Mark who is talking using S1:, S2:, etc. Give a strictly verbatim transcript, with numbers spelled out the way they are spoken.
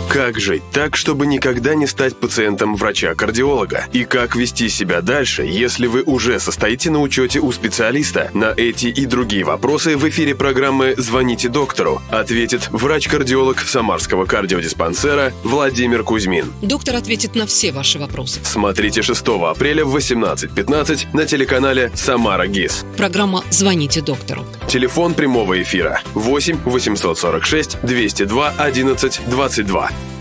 S1: Как жить так, чтобы никогда не стать пациентом врача-кардиолога? И как вести себя дальше, если вы уже состоите на учете у специалиста? На эти и другие вопросы в эфире программы «Звоните доктору» ответит врач-кардиолог Самарского кардиодиспансера Владимир Кузьмин.
S2: Доктор ответит на все ваши вопросы.
S1: Смотрите шестого апреля в восемнадцать пятнадцать на телеканале «Самара ГИС».
S2: Программа «Звоните доктору».
S1: Телефон прямого эфира восемь восемьсот сорок шесть двести два одиннадцать двадцать два.